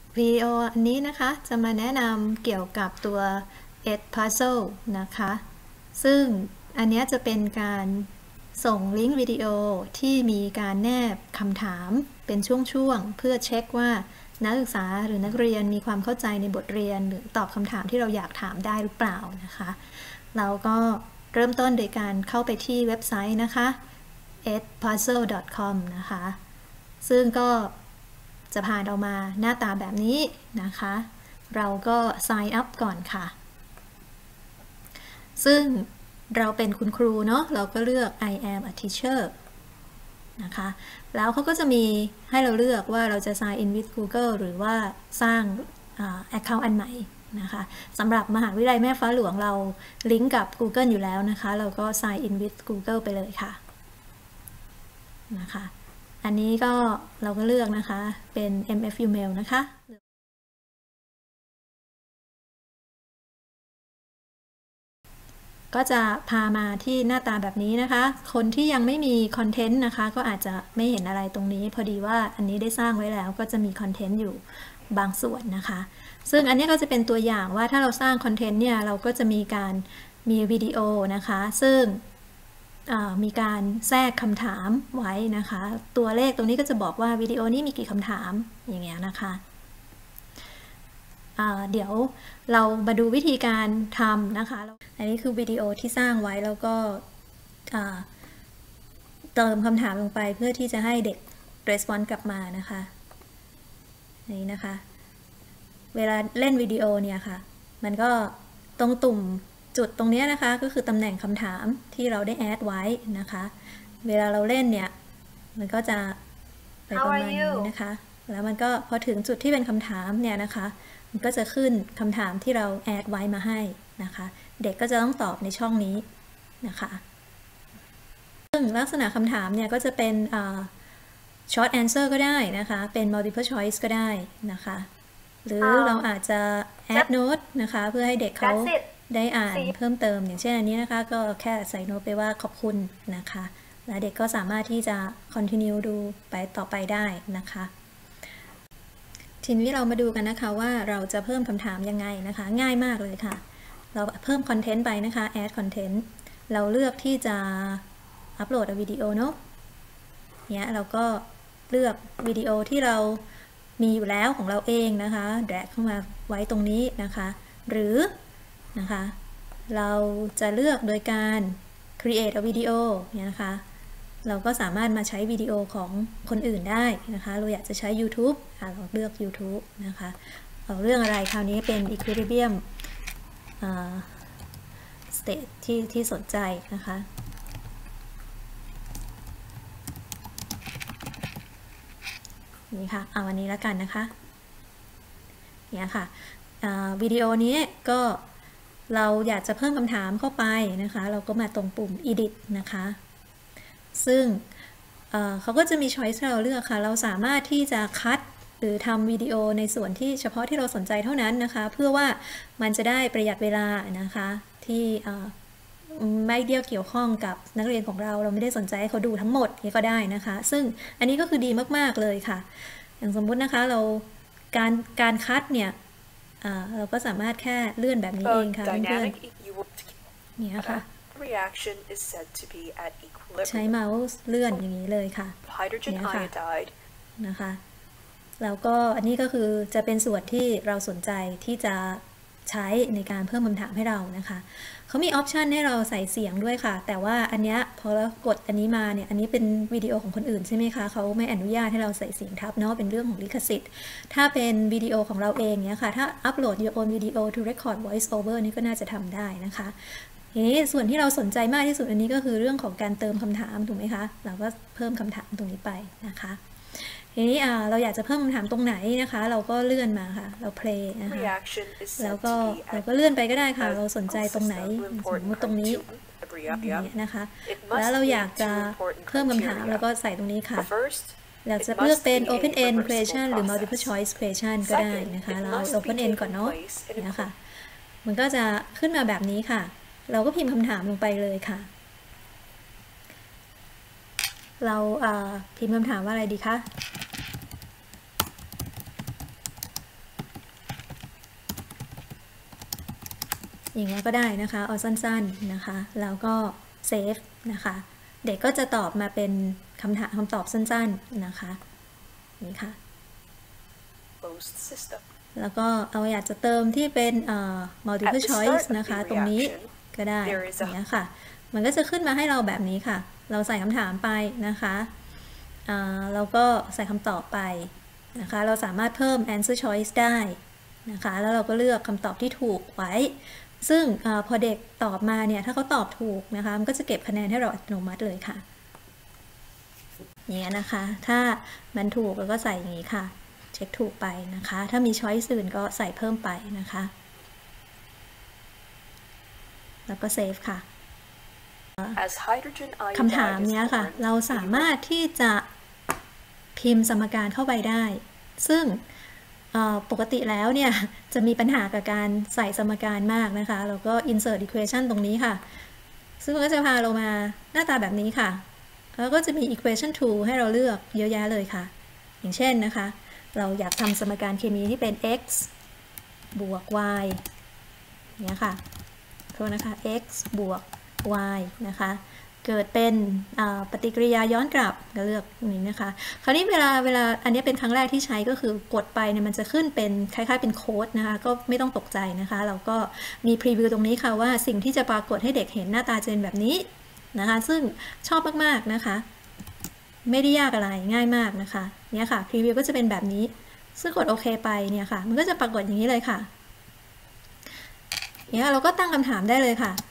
วิดีโออันนี้นะคะจะมาแนะนำเกี่ยวกับตัว Edpuzzle นะคะซึ่งอันนี้จะเป็นการส่งลิงก์วิดีโอที่มีการแนบคำถามเป็นช่วงๆเพื่อเช็คว่านักศึกษาหรือนักเรียนมีความเข้าใจในบทเรียนหรือตอบคำถามที่เราอยากถามได้หรือเปล่านะคะเราก็เริ่มต้นโดยการเข้าไปที่เว็บไซต์นะคะ edpuzzle.com นะคะซึ่งก็จะพาเรามาหน้าตาแบบนี้นะคะเราก็ sign up ก่อนค่ะซึ่งเราเป็นคุณครูเนาะเราก็เลือก I am a teacher นะคะแล้วเขาก็จะมีให้เราเลือกว่าเราจะ sign in with Google หรือว่าสร้างaccount อันใหม่นะคะสำหรับมหาวิทยาลัยแม่ฟ้าหลวงเราลิงก์กับ Google อยู่แล้วนะคะเราก็ sign in with Google ไปเลยค่ะนะคะอันนี้ก็เราก็เลือกนะคะเป็น MFU Mail นะคะก็จะพามาที่หน้าตาแบบนี้นะคะคนที่ยังไม่มีคอนเทนต์นะคะก็อาจจะไม่เห็นอะไรตรงนี้พอดีว่าอันนี้ได้สร้างไว้แล้วก็จะมีคอนเทนต์อยู่บางส่วนนะคะซึ่งอันนี้ก็จะเป็นตัวอย่างว่าถ้าเราสร้างคอนเทนต์เนี่ยเราก็จะมีวิดีโอนะคะซึ่งมีการแทรกคำถามไว้นะคะตัวเลขตรงนี้ก็จะบอกว่าวิดีโอนี้มีกี่คำถามอย่างเงี้ยนะคะเดี๋ยวเรามาดูวิธีการทำนะคะอันนี้คือวิดีโอที่สร้างไว้แล้วก็เติมคำถามลงไปเพื่อที่จะให้เด็ก response กลับมานะคะนี่นะคะเวลาเล่นวิดีโอเนี่ยค่ะมันก็ตรงตุ่มจุดตรงนี้นะคะก็คือตำแหน่งคำถามที่เราได้แอดไว้นะคะเวลาเราเล่นเนี่ยมันก็จะไปประมาณนี้นะคะแล้วมันก็พอถึงจุดที่เป็นคำถามเนี่ยนะคะมันก็จะขึ้นคำถามที่เราแอดไว้มาให้นะคะเด็กก็จะต้องตอบในช่องนี้นะคะซึ่งลักษณะคำถามเนี่ยก็จะเป็นshort answer ก็ได้นะคะเป็น multiple choice ก็ได้นะคะหรือเราอาจจะ add note นะคะเพื่อให้เด็กเขาได้อ่านเพิ่มเติมอย่างเช่นอันนี้นะคะก็แค่ใส่โน้ตไปว่าขอบคุณนะคะแล้วเด็กก็สามารถที่จะ continue ดูไปต่อไปได้นะคะทีนี้เรามาดูกันนะคะว่าเราจะเพิ่มคำถามยังไงนะคะง่ายมากเลยค่ะเราเพิ่มคอนเทนต์ไปนะคะ add content เราเลือกที่จะอัปโหลดวิดีโอเนาะเนี่ยเราก็เลือกวิดีโอที่เรามีอยู่แล้วของเราเองนะคะ drag เข้ามาไว้ตรงนี้นะคะหรือนะคะเราจะเลือกโดยการ create a video เนี่ยนะคะเราก็สามารถมาใช้วิดีโอของคนอื่นได้นะคะเราอยากจะใช้ YouTube เราเลือก YouTube นะคะเอาเรื่องอะไรคราวนี้เป็น equilibrium state ที่สนใจนะคะนี่ค่ะเอาวันนี้แล้วกันนะคะเนี่ยค่ะวิดีโอนี้ก็เราอยากจะเพิ่มคำถามเข้าไปนะคะเราก็มาตรงปุ่ม edit นะคะซึ่งเขาก็จะมี choice ให้เราเลือกค่ะเราสามารถที่จะคัดหรือทำวิดีโอในส่วนที่เฉพาะที่เราสนใจเท่านั้นนะคะเพื่อว่ามันจะได้ประหยัดเวลานะคะที่ไม่เกี่ยวข้องกับนักเรียนของเราไม่ได้สนใจให้เขาดูทั้งหมดนี่ก็ได้นะคะซึ่งอันนี้ก็คือดีมากๆเลยค่ะอย่างสมมุตินะคะเราการคัดเนี่ยเราก็สามารถแค่เลื่อนแบบนี้เองค่ะเพื่อนๆนี่ค่ะใช้เมาส์เลื่อนอย่างนี้เลยค่ะนี่ค่ะนะคะแล้วก็อันนี้ก็คือจะเป็นส่วนที่เราสนใจที่จะใช้ในการเพิ่มคำถามให้เรานะคะเขามีออปชันให้เราใส่เสียงด้วยค่ะแต่ว่าอันเนี้ยพอเรากดอันนี้มาเนี่ยอันนี้เป็นวิดีโอของคนอื่นใช่ไหมคะเขาไม่อนุญาตให้เราใส่เสียงทับเนาะเป็นเรื่องของลิขสิทธิ์ถ้าเป็นวิดีโอของเราเองเนี่ยค่ะถ้าอัปโหลด your own video to record voice over นี่ก็น่าจะทำได้นะคะทีนี้ส่วนที่เราสนใจมากที่สุดอันนี้ก็คือเรื่องของการเติมคำถามถูกไหมคะเราก็เพิ่มคำถามตรงนี้ไปนะคะทีนี้เราอยากจะเพิ่มคำถามตรงไหนนะคะเราก็เลื่อนมาค่ะเรา play นะคะแล้วก็เราก็เลื่อนไปก็ได้ค่ะเราสนใจตรงไหนสมมติตรงนี้นะคะแล้วเราอยากจะเพิ่มคำถามแล้วก็ใส่ตรงนี้ค่ะอยากจะเลือกเป็น open end question หรือ multiple choice question ก็ได้นะคะเรา open end ก่อนเนาะนะคะมันก็จะขึ้นมาแบบนี้ค่ะเราก็พิมพ์คำถามลงไปเลยค่ะเราพิมพ์คำถามว่าอะไรดีคะอย่างเงี้ยก็ได้นะคะเอาสั้นๆนะคะแล้วก็เซฟนะคะเด็กก็จะตอบมาเป็นคำตอบสั้นๆนะคะนี่ค่ะแล้วก็เอาอยากจะเติมที่เป็น multiple choice นะคะตรงนี้ก็ได้อย่างเงี้ยค่ะมันก็จะขึ้นมาให้เราแบบนี้ค่ะเราใส่คำถามไปนะคะเราก็ใส่คำตอบไปนะคะเราสามารถเพิ่ม answer choice ได้นะคะแล้วเราก็เลือกคำตอบที่ถูกไว้ซึ่งพอเด็กตอบมาเนี่ยถ้าเขาตอบถูกนะคะมันก็จะเก็บคะแนนให้เราอัตโนมัติเลยค่ะอย่างนี้นะคะถ้ามันถูกเราก็ใส่อย่างนี้ค่ะเช็คถูกไปนะคะถ้ามีช้อยส์อื่นก็ใส่เพิ่มไปนะคะแล้วก็เซฟค่ะคำถามเนี้ยค่ะเราสามารถที่จะพิมพ์สมการเข้าไปได้ซึ่งปกติแล้วเนี่ยจะมีปัญหากับการใส่สมการมากนะคะแล้วก็ insert equation ตรงนี้ค่ะซึ่งมันก็จะพาเรามาหน้าตาแบบนี้ค่ะแล้วก็จะมี equation 2 ให้เราเลือกเยอะแยะเลยค่ะอย่างเช่นนะคะเราอยากทำสมการเคมีที่เป็น x บวก y เนี่ยค่ะโทษนะคะ x บวก y นะคะเกิดเป็นปฏิกิริยาย้อนกลับก็เลือกนี้นะคะคราวนี้เวลาอันนี้เป็นครั้งแรกที่ใช้ก็คือกดไปเนี่ยมันจะขึ้นเป็นคล้ายๆเป็นโค้ดนะคะก็ไม่ต้องตกใจนะคะเราก็มีพรีวิวตรงนี้ค่ะว่าสิ่งที่จะปรากฏให้เด็กเห็นหน้าตาจะเป็นแบบนี้นะคะซึ่งชอบมากๆนะคะไม่ได้ยากอะไรง่ายมากนะคะเนี่ยค่ะพรีวิวก็จะเป็นแบบนี้ซึ่งกดโอเคไปเนี่ยค่ะมันก็จะปรากฏอย่างนี้เลยค่ะเนี่ยเราก็ตั้งคำถามได้เลยค่ะ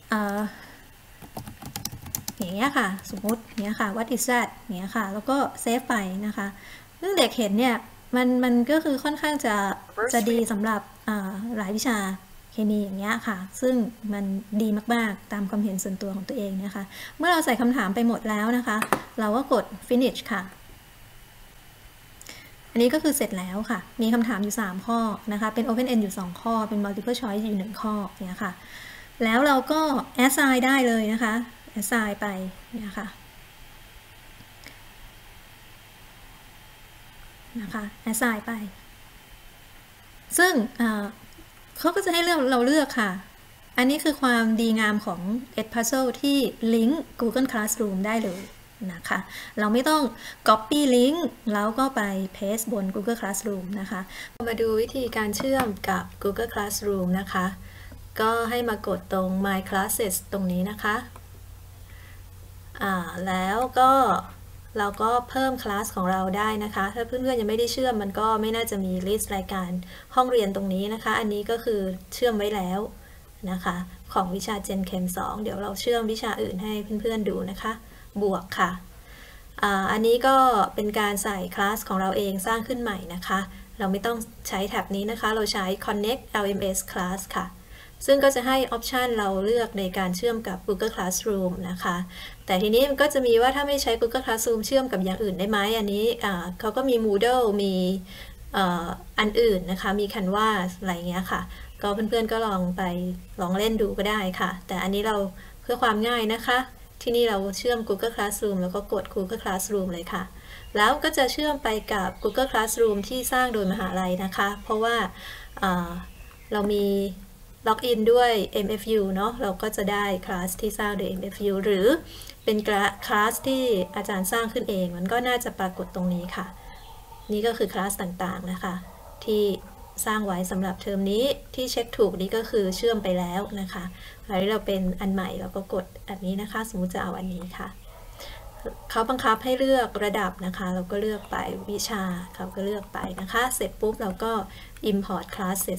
อย่างเงี้ยค่ะสมมติเนี้ยค่ะ what is that เนี้ยค่ะแล้วก็เซฟไปนะคะซึ่งเด็กเห็นเนี่ยมันก็คือค่อนข้างจะดีสำหรับหลายวิชาเคมีอย่างเงี้ยค่ะซึ่งมันดีมากๆตามความเห็นส่วนตัวของตัวเองนะคะเมื่อเราใส่คำถามไปหมดแล้วนะคะเราก็กด finish ค่ะอันนี้ก็คือเสร็จแล้วค่ะมีคำถามอยู่3ข้อนะคะเป็น open end อยู่2ข้อเป็น multiple choice อยู่1ข้อเนี่ยค่ะแล้วเราก็ assign ได้เลยนะคะassign ไปเนี่ยค่ะนะคะ assign ไปซึ่งเขาก็จะให้เราเลือกค่ะอันนี้คือความดีงามของ Edpuzzle ที่ลิงก์ Google Classroom ได้เลยนะคะเราไม่ต้อง copy link แล้วก็ไป paste บน Google Classroom นะคะมาดูวิธีการเชื่อมกับ Google Classroom นะคะก็ให้มากดตรง My Classes ตรงนี้นะคะแล้วก็เราก็เพิ่มคลาสของเราได้นะคะถ้าเพื่อนๆยังไม่ได้เชื่อมมันก็ไม่น่าจะมีลิสต์รายการห้องเรียนตรงนี้นะคะอันนี้ก็คือเชื่อมไว้แล้วนะคะของวิชา Gen Chem 2เดี๋ยวเราเชื่อมวิชาอื่นให้เพื่อนๆดูนะคะบวกค่ะอันนี้ก็เป็นการใส่คลาสของเราเองสร้างขึ้นใหม่นะคะเราไม่ต้องใช้แท็บนี้นะคะเราใช้ Connect LMS Class ค่ะซึ่งก็จะให้ออปชันเราเลือกในการเชื่อมกับ Google Classroom นะคะแต่ทีนี้มันก็จะมีว่าถ้าไม่ใช้ Google Classroom เชื่อมกับอย่างอื่นได้ไหมอันนี้เขาก็มี Moodle มีอันอื่นนะคะมี Canva อะไรเงี้ยค่ะก็เพื่อนๆก็ลองเล่นดูก็ได้ค่ะแต่อันนี้เราเพื่อความง่ายนะคะที่นี่เราเชื่อม Google Classroom แล้วก็กด Google Classroom เลยค่ะแล้วก็จะเชื่อมไปกับ Google Classroom ที่สร้างโดยมหาลัยนะคะเพราะว่าเรามีล็อกอินด้วย MFU เนาะเราก็จะได้คลาสที่สร้างโดย MFU หรือเป็นคลาสที่อาจารย์สร้างขึ้นเองมันก็น่าจะปรากฏตรงนี้ค่ะนี่ก็คือคลาสต่างๆนะคะที่สร้างไว้สำหรับเทอมนี้ที่เช็คถูกนี่ก็คือเชื่อมไปแล้วนะคะแล้วเราเป็นอันใหม่เราก็กดอันนี้นะคะสมมุติจะเอาอันนี้ค่ะเขาบังคับให้เลือกระดับนะคะเราก็เลือกไปวิชาเขาก็เลือกไปนะคะเสร็จปุ๊บเราก็ import classes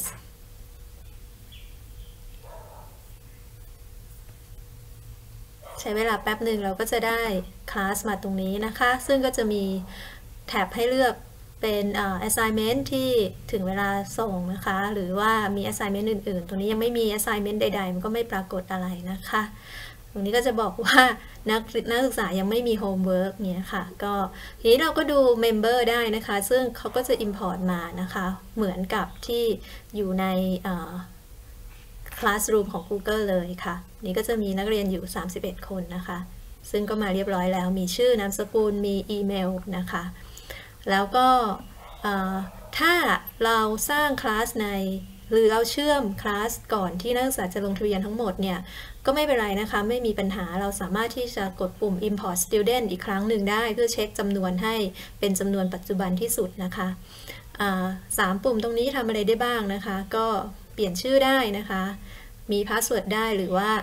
ใช้เวลาแป๊บหนึ่งเราก็จะได้คลาสมาตรงนี้นะคะซึ่งก็จะมีแท็บให้เลือกเป็น assignment ที่ถึงเวลาส่งนะคะหรือว่ามี assignment อื่นๆตรงนี้ยังไม่มี assignment ใดๆมันก็ไม่ปรากฏอะไรนะคะตรงนี้ก็จะบอกว่านักศึกษายังไม่มี homework เนี่ยค่ะก็ทีนี้เราก็ดู member ได้นะคะซึ่งเขาก็จะ import มานะคะเหมือนกับที่อยู่ในClassroom ของ Google เลยค่ะนี่ก็จะมีนักเรียนอยู่31คนนะคะซึ่งก็มาเรียบร้อยแล้วมีชื่อนามสกุลมีอีเมลนะคะแล้วก็ถ้าเราสร้างคลาสในหรือเราเชื่อมคลาสก่อนที่นักศึกษาจะลงทะเบียนทั้งหมดเนี่ยก็ไม่เป็นไรนะคะไม่มีปัญหาเราสามารถที่จะกดปุ่ม import student อีกครั้งหนึ่งได้เพื่อเช็คจำนวนให้เป็นจำนวนปัจจุบันที่สุดนะคะ3 ปุ่มตรงนี้ทำอะไรได้บ้างนะคะก็เปลี่ยนชื่อได้นะคะมีพาสเวิร์ดได้หรือว่า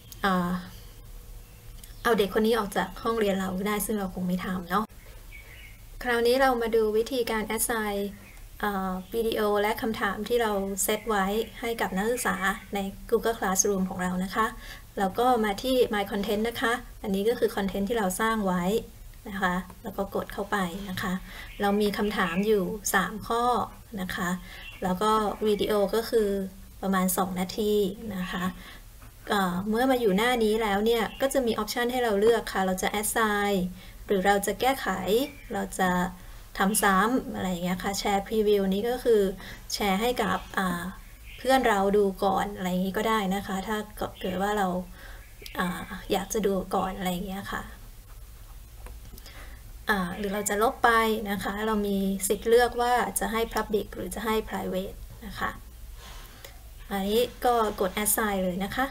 เอาเด็กคนนี้ออกจากห้องเรียนเราได้ซึ่งเราคงไม่ทำเนาะคราวนี้เรามาดูวิธีการ assign วิดีโอและคำถามที่เราเซตไว้ให้กับนักศึกษาใน Google Classroom ของเรานะคะแล้วก็มาที่ My Content นะคะอันนี้ก็คือคอนเทนต์ที่เราสร้างไว้นะคะแล้วก็กดเข้าไปนะคะเรามีคำถามอยู่3ข้อนะคะแล้วก็วิดีโอก็คือประมาณ2 นาทีนะคะเมื่อมาอยู่หน้านี้แล้วเนี่ยก็จะมีออปชันให้เราเลือกค่ะเราจะ assign หรือเราจะแก้ไขเราจะทำซ้ำอะไรอย่างเงี้ยค่ะแชร์พรีวิวนี้ก็คือแชร์ให้กับเพื่อนเราดูก่อนอะไรอย่างนี้ก็ได้นะคะถ้าเกิดว่าเราอยากจะดูก่อนอะไรอย่างเงี้ยค่ะหรือเราจะลบไปนะคะเรามีสิทธิ์เลือกว่าจะให้ Public หรือจะให้ Private นะคะอันนี้ก็กด Assign เลยนะคะ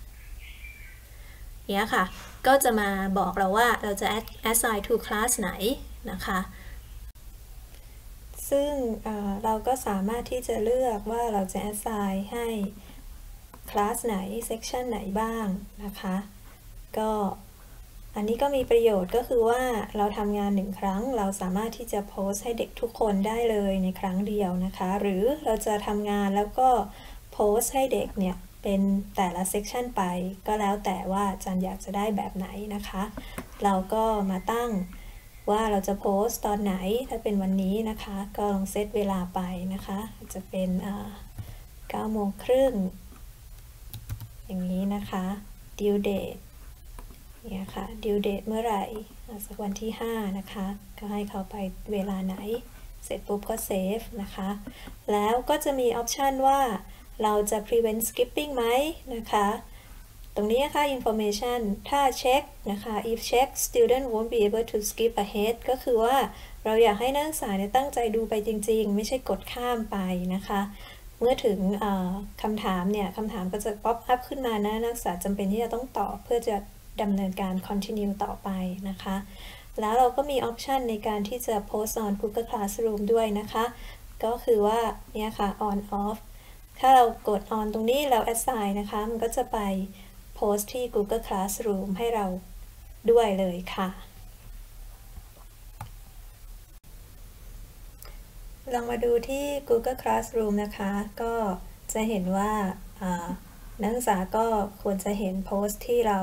เนี้ยค่ะก็จะมาบอกเราว่าเราจะ Assign to class ไหนนะคะซึ่งเราก็สามารถที่จะเลือกว่าเราจะ assign ให้คลาสไหน section ไหนบ้างนะคะก็อันนี้ก็มีประโยชน์ก็คือว่าเราทำงาน1 ครั้งเราสามารถที่จะโพสต์ให้เด็กทุกคนได้เลยในครั้งเดียวนะคะหรือเราจะทำงานแล้วก็โพสต์ให้เด็กเนี่ยเป็นแต่ละ section ไปก็แล้วแต่ว่าอาจารย์อยากจะได้แบบไหนนะคะเราก็มาตั้งว่าเราจะโพสต์ตอนไหนถ้าเป็นวันนี้นะคะก็ลองเซตเวลาไปนะคะจะเป็น9 โมงครึ่งอย่างนี้นะคะ due date เนี่ยค่ะ due date เมื่อไหร่สักวันที่5นะคะก็ให้เขาไปเวลาไหนเสร็จปุ๊บก็เซฟนะคะแล้วก็จะมีออปชันว่าเราจะ prevent skipping ไหมนะคะตรงนี้ค่ะ information ถ้าเช็คนะคะ if check student won't be able to skip ahead ก็คือว่าเราอยากให้นักศึกษาตั้งใจดูไปจริงๆไม่ใช่กดข้ามไปนะคะเมื่อถึงคำถามเนี่ยคำถามก็จะ pop up ขึ้นมานะนักศึกษาจำเป็นที่จะต้องตอบเพื่อจะดำเนินการ continue ต่อไปนะคะแล้วเราก็มี option ในการที่จะ post on Google Classroom ด้วยนะคะก็คือว่าเนี่ยค่ะ on off ถ้าเรากด on ตรงนี้เรา assign นะคะมันก็จะไปโพสต์ที่ Google Classroom ให้เราด้วยเลยค่ะลองมาดูที่ Google Classroom นะคะก็จะเห็นว่านักศึกษาก็ควรจะเห็นโพสต์ที่เรา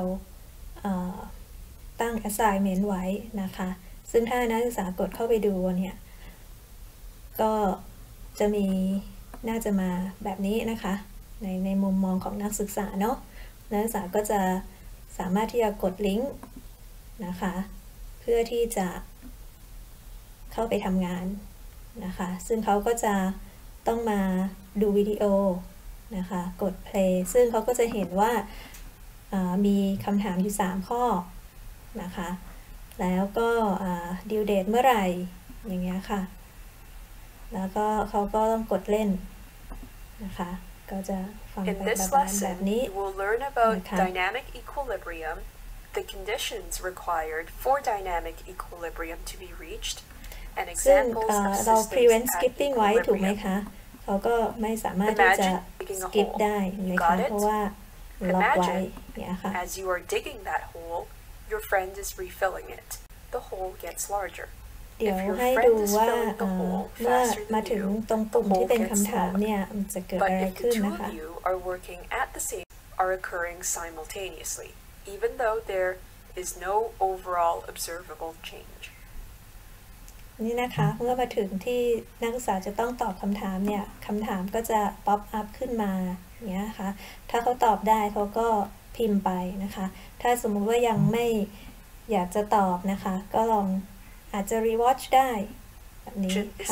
ตั้ง assignment ไว้นะคะซึ่งถ้านักศึกษากดเข้าไปดูเนี่ยก็จะมีน่าจะมาแบบนี้นะคะในมุมมองของนักศึกษาเนาะนักศึกษาก็จะสามารถที่จะกดลิงก์นะคะเพื่อที่จะเข้าไปทำงานนะคะซึ่งเขาก็จะต้องมาดูวิดีโอนะคะกด play ซึ่งเขาก็จะเห็นว่ามีคำถามอยู่3 ข้อนะคะแล้วก็due date เมื่อไหร่อย่างเงี้ยค่ะแล้วก็เขาก็ต้องกดเล่นนะคะก็จะฟังไปแบบนี้ you will learn about dynamic equilibrium, the conditions required for dynamic equilibrium to be reached, and ซึ่ง examples of เรา systems prevent at skipping ไว้ถูกไหม equilibrium. คะเขาก็ไม่สามารถที่จะ skip ได้เลยค่ะเพราะว่าล็อกไว้เนี่ยค่ะ As you are digging that hole, your friend is refilling it. The hole gets larger. เดี๋ยวให้ดูว่าเมื่อมาถึงตรงปุ่มที่เป็นคำถามเนี่ยมันจะเกิดอะไรขึ้นนะคะ But if the 2 of you are working at the same are occurring simultaneously, even though there is no overall observable change. นี่นะคะเมื่อมาถึงที่นักศึกษาจะต้องตอบคำถามเนี่ยคำถามก็จะ pop up ขึ้นมาอย่างเงี้ยค่ะถ้าเขาตอบได้เขาก็พิมพ์ไปนะคะถ้าสมมุติว่ายังไม่อยากจะตอบนะคะก็ลองอาจจะ rewatch ได้แบบนี้ค่ะ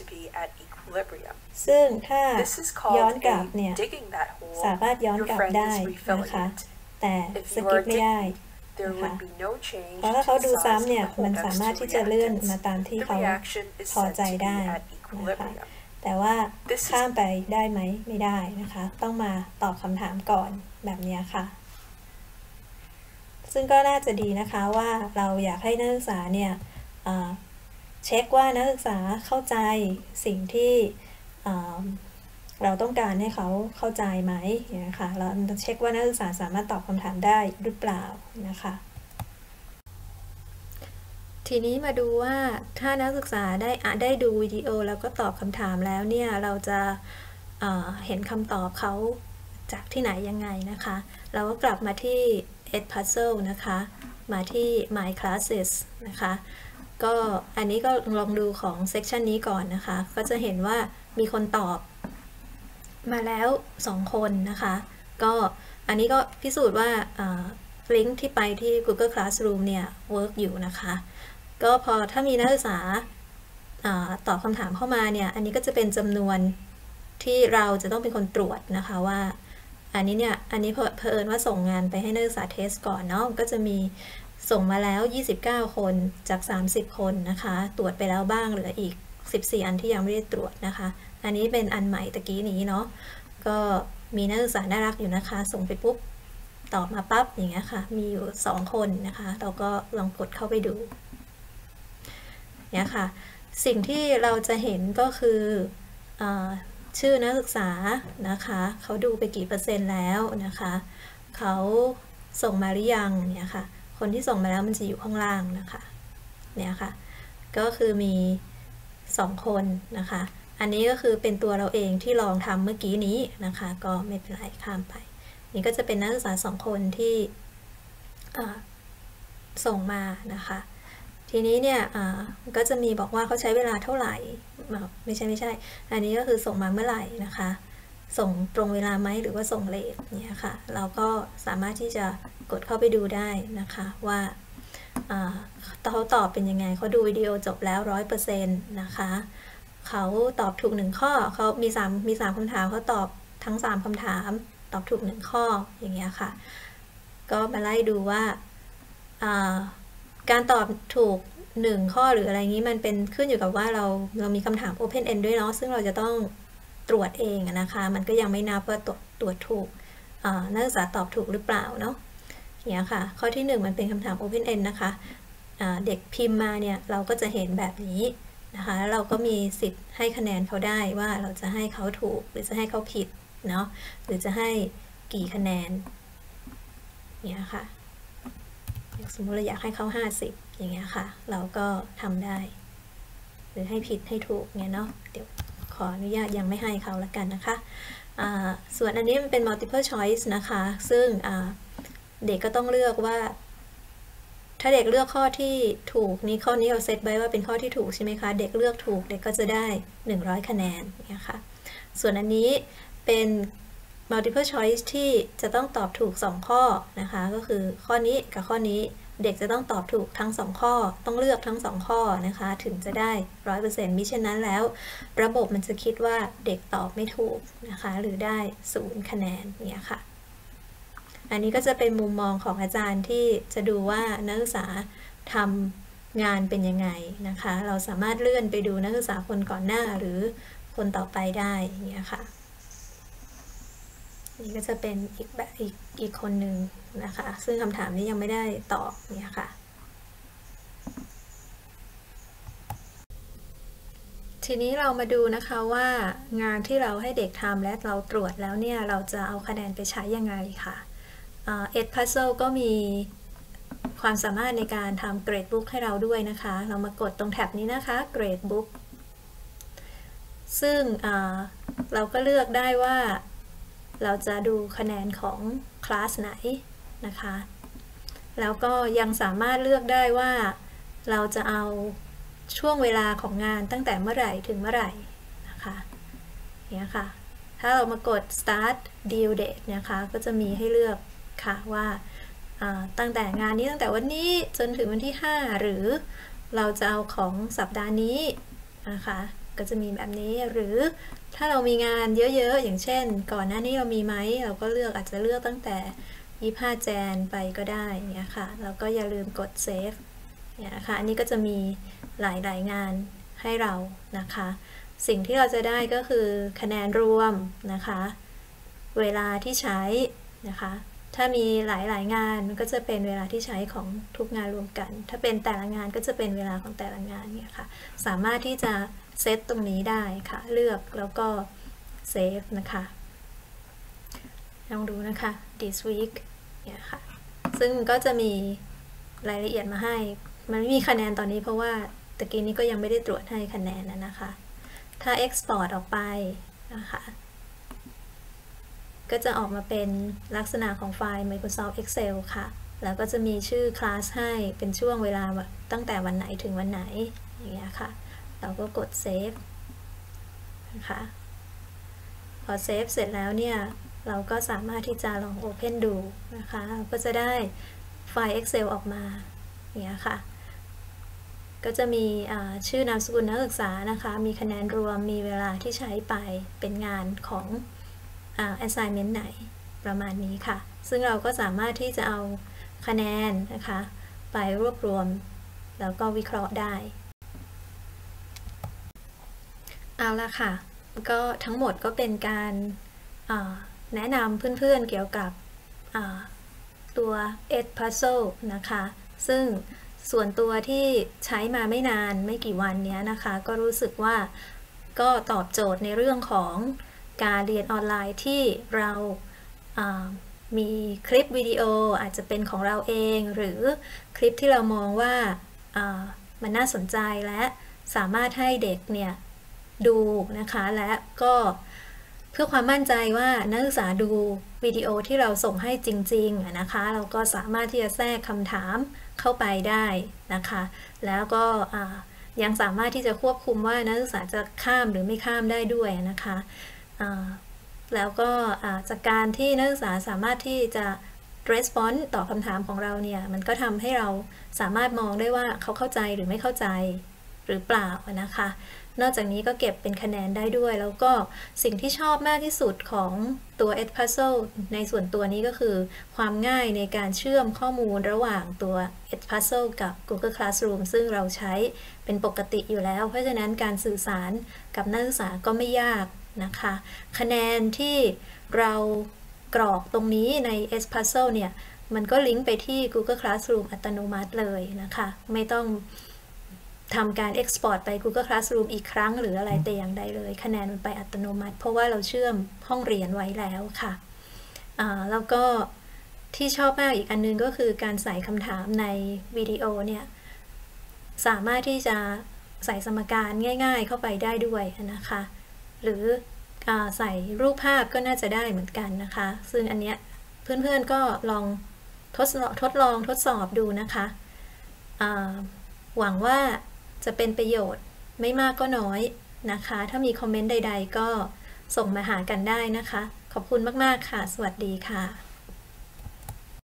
ซึ่งถ้าย้อนกลับเนี่ยสามารถย้อนกลับได้นะคะแต่สกิปไม่ได้นะคะเพราะถ้าเขาดูซ้ำเนี่ยมันสามารถที่จะเลื่อนมาตามที่เขาพอใจได้นะคะแแต่ว่าข้ามไปได้ไหมไม่ได้นะคะต้องมาตอบคำถามก่อนแบบนี้ค่ะซึ่งก็น่าจะดีนะคะว่าเราอยากให้นักศึกษาเนี่ยเช็คว่านักศึกษาเข้าใจสิ่งที่เราต้องการให้เขาเข้าใจไหมนะคะเราเช็คว่านักศึกษาสามารถตอบคำถามได้หรือเปล่านะคะทีนี้มาดูว่าถ้านักศึกษาได้ดูวิดีโอแล้วก็ตอบคำถามแล้วเนี่ยเราจะเห็นคำตอบเขาจากที่ไหนยังไงนะคะเราก็กลับมาที่ Edpuzzle นะคะมาที่ My Classes นะคะก็อันนี้ก็ลองดูของเซกชันนี้ก่อนนะคะก็จะเห็นว่ามีคนตอบมาแล้ว2คนนะคะก็อันนี้ก็พิสูจน์ว่าลิงก์ที่ไปที่ Google Classroom เนี่ย work อยู่นะคะก็พอถ้ามีนักศึกษาตอบคำถามเข้ามาเนี่ยอันนี้ก็จะเป็นจำนวนที่เราจะต้องเป็นคนตรวจนะคะว่าอันนี้เผอิญว่าส่งงานไปให้นักศึกษาเทสก่อนเนาะก็จะมีส่งมาแล้ว29คนจาก30คนนะคะตรวจไปแล้วบ้างเหลืออีก14อันที่ยังไม่ได้ตรวจนะคะอันนี้เป็นอันใหม่ตะกี้นี้เนาะก็มีนักศึกษาน่ารักอยู่นะคะส่งไปปุ๊บตอบมาปั๊บอย่างเงี้ยค่ะมีอยู่2คนนะคะเราก็ลองกดเข้าไปดูเนี่ยค่ะสิ่งที่เราจะเห็นก็คือชื่อนักศึกษานะคะเขาดูไปกี่เปอร์เซ็นต์แล้วนะคะเขาส่งมาหรือยังเนี่ยค่ะคนที่ส่งมาแล้วมันจะอยู่ข้างล่างนะคะเนี่ยค่ะก็คือมี2คนนะคะอันนี้ก็คือเป็นตัวเราเองที่ลองทำเมื่อกี้นี้นะคะก็ไม่เป็นไรข้ามไปนี่ก็จะเป็นนักศึกษา2คนที่ส่งมานะคะทีนี้เนี่ยก็จะมีบอกว่าเขาใช้เวลาเท่าไหร่ไม่ใช่อันนี้ก็คือส่งมาเมื่อไหร่นะคะส่งตรงเวลาไหมหรือว่าส่งเลทเนี่ยค่ะเราก็สามารถที่จะกดเข้าไปดูได้นะคะว่าเขาตอบเป็นยังไงเขาดูวิดีโอจบแล้ว 100% นะคะเขาตอบถูก1ข้อเขามี3คำถามเขาตอบทั้ง3คำถามตอบถูก1ข้ออย่างเงี้ยค่ะก็มาไล่ดูว่าการตอบถูก1ข้อหรืออะไรงี้มันเป็นขึ้นอยู่กับว่าเรามีคำถาม Open End ด้วยเนาะซึ่งเราจะต้องตรวจเองนะคะมันก็ยังไม่นับว่าตรวจถูกนักศึกษาตอบถูกหรือเปล่าเนาะเนี่ยค่ะข้อที่1มันเป็นคำถาม Open End นะคะเด็กพิมพ์มาเนี่ยเราก็จะเห็นแบบนี้นะคะแล้วเราก็มีสิทธิ์ให้คะแนนเขาได้ว่าเราจะให้เขาถูกหรือจะให้เขาผิดเนาะหรือจะให้กี่คะแนนเนี่ยค่ะสมมติเราอยากให้เขา50อย่างเงี้ยค่ะเราก็ทำได้หรือให้ผิดให้ถูกเนี่ยเนาะเดี๋ยวขออนุญาตยังไม่ให้เขาละกันนะคะส่วนอันนี้มันเป็น multiple choice นะคะซึ่งเด็กก็ต้องเลือกว่าถ้าเด็กเลือกข้อที่ถูกนี่ข้อนี้เราเซตไว้ว่าเป็นข้อที่ถูกใช่ไหมคะเด็กเลือกถูกเด็กก็จะได้100คะแนนเนี่ยค่ะส่วนอันนี้เป็น multiple choice ที่จะต้องตอบถูก2ข้อนะคะก็คือข้อนี้กับข้อนี้เด็กจะต้องตอบถูกทั้ง2ข้อต้องเลือกทั้ง2ข้อนะคะถึงจะได้ 100% มิฉะนั้นแล้วระบบมันจะคิดว่าเด็กตอบไม่ถูกนะคะหรือได้0คะแนนเนี่ยค่ะอันนี้ก็จะเป็นมุมมองของอาจารย์ที่จะดูว่านักศึกษาทำงานเป็นยังไงนะคะเราสามารถเลื่อนไปดูนักศึกษาคนก่อนหน้าหรือคนต่อไปได้อย่างเงี้ยค่ะนี่ก็จะเป็นอีกคนหนึ่งนะคะซึ่งคำถามนี้ยังไม่ได้ตอบเนี่ยค่ะทีนี้เรามาดูนะคะว่างานที่เราให้เด็กทำและเราตรวจแล้วเนี่ยเราจะเอาคะแนนไปใช้ยังไงค่ะEdpuzzle ก็มีความสามารถในการทำ Gradebook ให้เราด้วยนะคะเรามากดตรงแท็บนี้นะคะ Gradebook ซึ่งเราก็เลือกได้ว่าเราจะดูคะแนนของคลาสไหนนะคะแล้วก็ยังสามารถเลือกได้ว่าเราจะเอาช่วงเวลาของงานตั้งแต่เมื่อไหร่ถึงเมื่อไหร่นะคะเนี่ยค่ะถ้าเรามากด start due date นะคะก็จะมีให้เลือกค่ะว่าตั้งแต่งานนี้ตั้งแต่วันนี้จนถึงวันที่5หรือเราจะเอาของสัปดาห์นี้นะคะก็จะมีแบบนี้หรือถ้าเรามีงานเยอะๆอย่างเช่นก่อนหน้านี้เรามีไหมเราก็อาจจะเลือกตั้งแต่25แจนไปก็ได้เนี่ยค่ะแล้วก็อย่าลืมกด save เนี่ยค่ะอันนี้ก็จะมีหลายงานให้เรานะคะสิ่งที่เราจะได้ก็คือคะแนนรวมนะคะเวลาที่ใช้นะคะถ้ามีหลายงานมันก็จะเป็นเวลาที่ใช้ของทุกงานรวมกันถ้าเป็นแต่ละงานก็จะเป็นเวลาของแต่ละงานเนี่ยค่ะสามารถที่จะเซตตรงนี้ได้ค่ะเลือกแล้วก็เซฟนะคะลองดูนะคะ this week เนี่ยค่ะซึ่งก็จะมีรายละเอียดมาให้มันไม่มีคะแนนตอนนี้เพราะว่าตะกี้นี้ก็ยังไม่ได้ตรวจให้คะแนนนะคะถ้า export ออกไปนะคะก็จะออกมาเป็นลักษณะของไฟล์ Microsoft Excel ค่ะแล้วก็จะมีชื่อคลาสให้เป็นช่วงเวลาตั้งแต่วันไหนถึงวันไหนอย่างเงี้ยค่ะเราก็กด Save นะคะพอ Save เสร็จแล้วเนี่ยเราก็สามารถที่จะลอง Open ดูนะคะก็จะได้ไฟล์ Excel ออกมาอย่างเงี้ยค่ะก็จะมีชื่อนามสกุลนักศึกษานะคะมีคะแนนรวมมีเวลาที่ใช้ไปเป็นงานของassignment ไหนประมาณนี้ค่ะซึ่งเราก็สามารถที่จะเอาคะแนนนะคะไปรวบรวมแล้วก็วิเคราะห์ได้เอาละค่ะก็ทั้งหมดก็เป็นการแนะนำเพื่อนๆเกี่ยวกับตัว Edpuzzle นะคะซึ่งส่วนตัวที่ใช้มาไม่นานไม่กี่วันนี้นะคะก็รู้สึกว่าก็ตอบโจทย์ในเรื่องของการเรียนออนไลน์ที่เรามีคลิปวิดีโออาจจะเป็นของเราเองหรือคลิปที่เรามองว่ามันน่าสนใจและสามารถให้เด็กเนี่ยดูนะคะและก็เพื่อความมั่นใจว่านักศึกษาดูวิดีโอที่เราส่งให้จริงๆนะคะเราก็สามารถที่จะแทรกคำถามเข้าไปได้นะคะแล้วก็ยังสามารถที่จะควบคุมว่านักศึกษาจะข้ามหรือไม่ข้ามได้ด้วยนะคะแล้วก็จากการที่นักศึกษาสามารถที่จะ response ต่อคำถามของเราเนี่ยมันก็ทำให้เราสามารถมองได้ว่าเขาเข้าใจหรือไม่เข้าใจหรือเปล่านะคะนอกจากนี้ก็เก็บเป็นคะแนนได้ด้วยแล้วก็สิ่งที่ชอบมากที่สุดของตัว Edpuzzle ในส่วนตัวนี้ก็คือความง่ายในการเชื่อมข้อมูลระหว่างตัว Edpuzzle กับ Google Classroom ซึ่งเราใช้เป็นปกติอยู่แล้วเพราะฉะนั้นการสื่อสารกับนักศึกษาก็ไม่ยากนะคะคะแนนที่เรากรอกตรงนี้ใน Edpuzzle เนี่ยมันก็ลิงก์ไปที่ Google Classroom อัตโนมัติเลยนะคะไม่ต้องทำการ Export ไป Google Classroom อีกครั้งหรืออะไรแต่อย่างใดเลยคะแนนมันไปอัตโนมัติเพราะว่าเราเชื่อมห้องเรียนไว้แล้วค่ะแล้วก็ที่ชอบมากอีกอันนึงก็คือการใส่คำถามในวิดีโอเนี่ยสามารถที่จะใส่สมการง่ายๆเข้าไปได้ด้วยนะคะหรือใส่รูปภาพก็น่าจะได้เหมือนกันนะคะซึ่งอันเนี้ยเพื่อนๆก็ลองทดสอบดูนะคะหวังว่าจะเป็นประโยชน์ไม่มากก็น้อยนะคะถ้ามีคอมเมนต์ใดๆก็ส่งมาหากันได้นะคะขอบคุณมากๆค่ะสวัสดีค่ะ